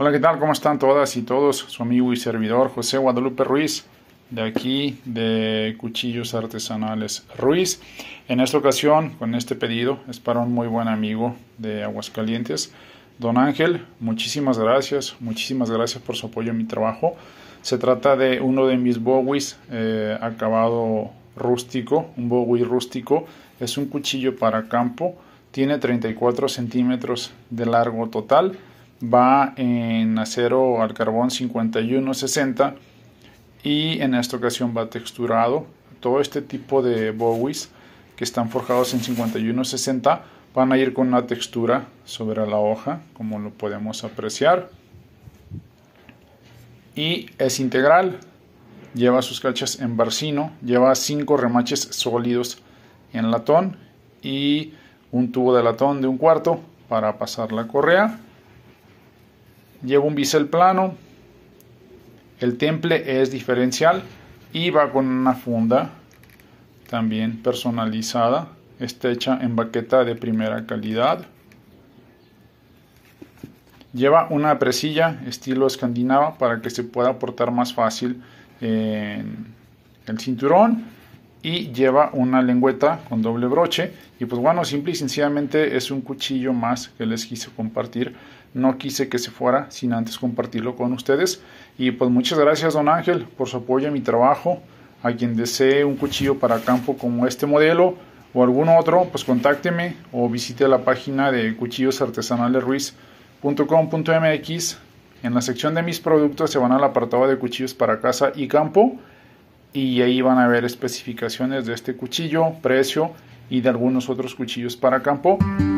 Hola, ¿qué tal? ¿Cómo están todas y todos? Su amigo y servidor José Guadalupe Ruiz, de aquí de Cuchillos Artesanales Ruiz. En esta ocasión, con este pedido, es para un muy buen amigo de Aguascalientes, Don Ángel. Muchísimas gracias por su apoyo en mi trabajo. Se trata de uno de mis bowies acabado rústico, un bowie rústico. Es un cuchillo para campo, tiene 34 centímetros de largo total. Va en acero al carbón 5160 y en esta ocasión va texturado. Todo este tipo de bowies que están forjados en 5160 van a ir con una textura sobre la hoja, como lo podemos apreciar. Y es integral, lleva sus cachas en barcino, lleva 5 remaches sólidos en latón y un tubo de latón de 1/4 para pasar la correa. Lleva un bisel plano, el temple es diferencial y va con una funda también personalizada. Está hecha en baqueta de primera calidad. Lleva una presilla estilo escandinava para que se pueda portar más fácil en el cinturón. Y lleva una lengüeta con doble broche. Y pues bueno, simple y sencillamente es un cuchillo más que les quise compartir. No quise que se fuera sin antes compartirlo con ustedes. Y pues muchas gracias, Don Ángel, por su apoyo en mi trabajo. A quien desee un cuchillo para campo como este modelo o algún otro, pues contácteme o visite la página de cuchilloartesanalesruiz.com.mx. En la sección de mis productos se van al apartado de cuchillos para casa y campo. Y ahí van a ver especificaciones de este cuchillo, precio y de algunos otros cuchillos para campo.